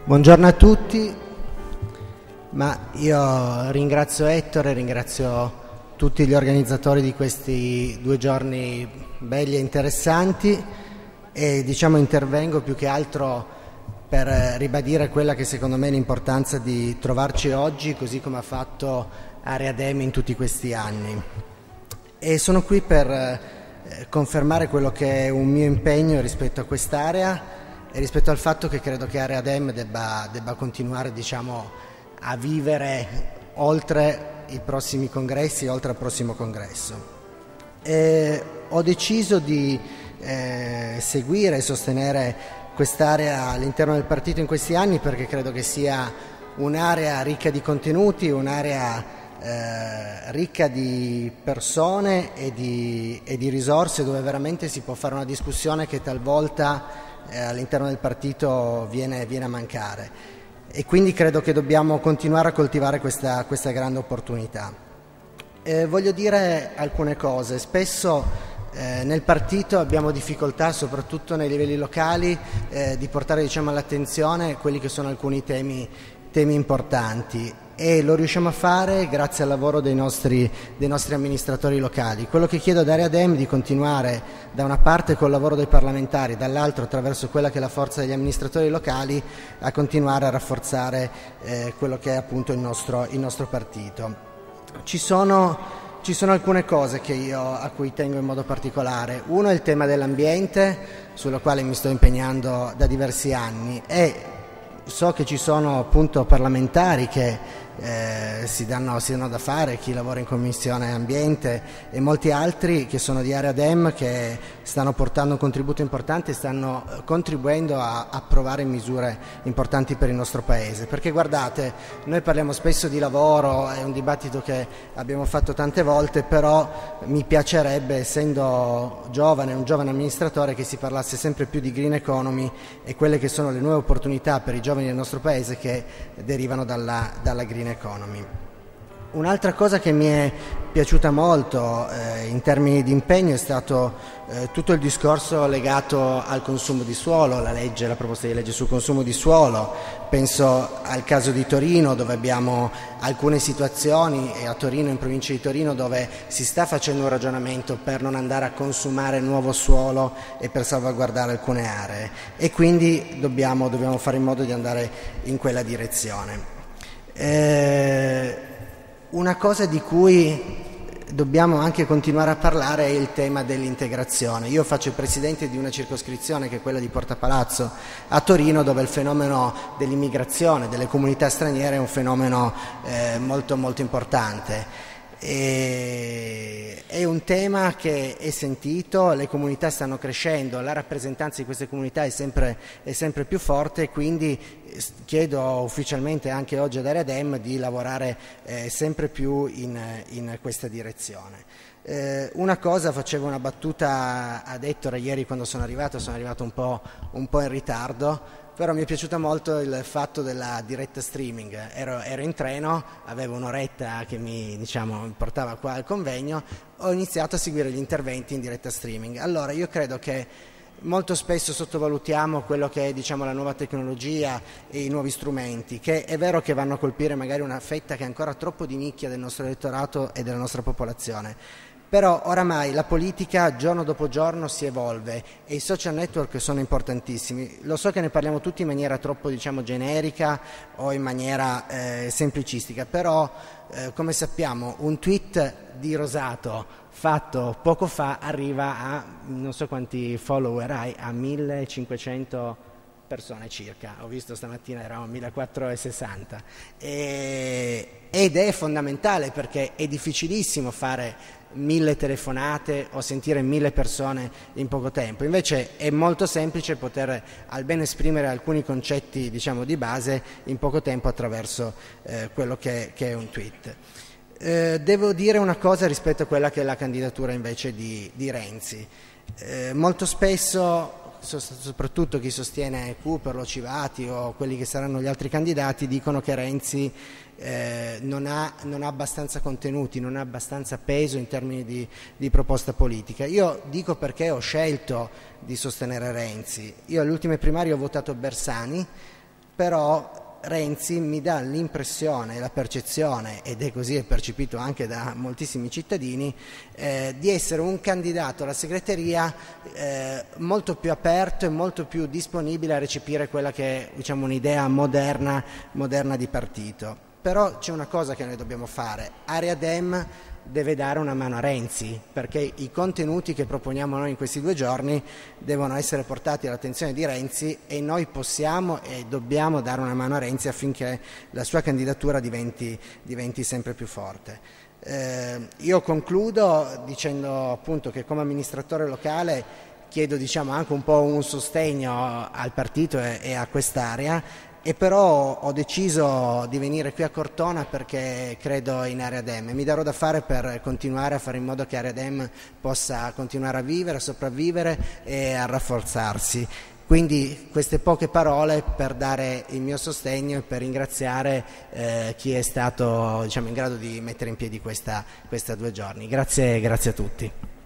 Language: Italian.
Buongiorno a tutti, io ringrazio Ettore, ringrazio tutti gli organizzatori di questi 2 giorni belli e interessanti e intervengo più che altro per ribadire quella che secondo me è l'importanza di trovarci oggi, così come ha fatto Areadem in tutti questi anni. E sono qui per confermare quello che è un mio impegno rispetto a quest'area e rispetto al fatto che credo che Areadem debba continuare a vivere oltre i prossimi congressi, oltre al prossimo congresso. Ho deciso di seguire e sostenere quest'area all'interno del partito in questi anni perché credo che sia un'area ricca di contenuti, un'area ricca di persone e di risorse dove veramente si può fare una discussione che talvolta all'interno del partito viene a mancare, e quindi credo che dobbiamo continuare a coltivare questa grande opportunità. Voglio dire alcune cose. Spesso nel partito abbiamo difficoltà, soprattutto nei livelli locali, di portare all'attenzione quelli che sono alcuni temi importanti, e lo riusciamo a fare grazie al lavoro dei nostri amministratori locali. Quello che chiedo ad Areadem è di continuare da una parte col lavoro dei parlamentari, dall'altro attraverso quella che è la forza degli amministratori locali a continuare a rafforzare quello che è appunto il nostro partito. Ci sono alcune cose a cui tengo in modo particolare. Uno è il tema dell'ambiente, sullo quale mi sto impegnando da diversi anni, e so che ci sono appunto parlamentari che si danno da fare, chi lavora in Commissione Ambiente e molti altri che sono di Areadem, che stanno portando un contributo importante e stanno contribuendo a approvare misure importanti per il nostro Paese. Perché guardate, noi parliamo spesso di lavoro, è un dibattito che abbiamo fatto tante volte, però mi piacerebbe, essendo un giovane amministratore, che si parlasse sempre più di green economy e quelle che sono le nuove opportunità per i giovani del nostro Paese che derivano dalla green economy. Un'altra cosa che mi è piaciuta molto in termini di impegno è stato tutto il discorso legato al consumo di suolo, la proposta di legge sul consumo di suolo. Penso al caso di Torino, dove abbiamo alcune situazioni, e a Torino, in provincia di Torino, dove si sta facendo un ragionamento per non andare a consumare nuovo suolo e per salvaguardare alcune aree, e quindi dobbiamo fare in modo di andare in quella direzione. Una cosa di cui dobbiamo anche continuare a parlare è il tema dell'integrazione. Io faccio il presidente di una circoscrizione che è quella di Porta Palazzo a Torino, dove il fenomeno dell'immigrazione, delle comunità straniere è un fenomeno molto molto importante. È un tema che è sentito, le comunità stanno crescendo, la rappresentanza di queste comunità è sempre più forte, e quindi chiedo ufficialmente anche oggi ad Areadem di lavorare sempre più in questa direzione. Una cosa, facevo una battuta ad Ettore ieri quando sono arrivato un po' in ritardo, però mi è piaciuto molto il fatto della diretta streaming. Ero in treno, avevo un'oretta che mi portava qua al convegno, ho iniziato a seguire gli interventi in diretta streaming. Allora, io credo che molto spesso sottovalutiamo quello che è la nuova tecnologia e i nuovi strumenti, che è vero che vanno a colpire magari una fetta che è ancora troppo di nicchia del nostro elettorato e della nostra popolazione. Però oramai la politica giorno dopo giorno si evolve e i social network sono importantissimi. Lo so che ne parliamo tutti in maniera troppo generica o in maniera semplicistica, però come sappiamo un tweet di Rosato fatto poco fa arriva a non so quanti follower hai, a 1500 persone circa. Ho visto stamattina erano 1460 ed è fondamentale, perché è difficilissimo fare 1000 telefonate o sentire 1000 persone in poco tempo. Invece è molto semplice poter almeno esprimere alcuni concetti di base in poco tempo attraverso quello che è un tweet. Devo dire una cosa rispetto a quella che è la candidatura invece di Renzi. Molto spesso, soprattutto chi sostiene Cooperlo, Civati o quelli che saranno gli altri candidati, dicono che Renzi non ha abbastanza contenuti, non ha abbastanza peso in termini di proposta politica. Io dico perché ho scelto di sostenere Renzi. Io alle ultime primarie ho votato Bersani però Renzi mi dà l'impressione, la percezione, ed è così, è percepito anche da moltissimi cittadini, di essere un candidato alla segreteria molto più aperto e molto più disponibile a recepire quella che è, diciamo, un'idea moderna di partito. Però c'è una cosa che noi dobbiamo fare: Area Dem deve dare una mano a Renzi, perché i contenuti che proponiamo noi in questi 2 giorni devono essere portati all'attenzione di Renzi, e noi possiamo e dobbiamo dare una mano a Renzi affinché la sua candidatura diventi sempre più forte. Io concludo dicendo appunto che come amministratore locale chiedo, diciamo, anche un po' un sostegno al partito e a quest'area, e però ho deciso di venire qui a Cortona perché credo in Area Dem e mi darò da fare per continuare a fare in modo che Area Dem possa continuare a vivere, a sopravvivere e a rafforzarsi. Quindi queste poche parole per dare il mio sostegno e per ringraziare chi è stato, diciamo, in grado di mettere in piedi questa 2 giorni. Grazie a tutti.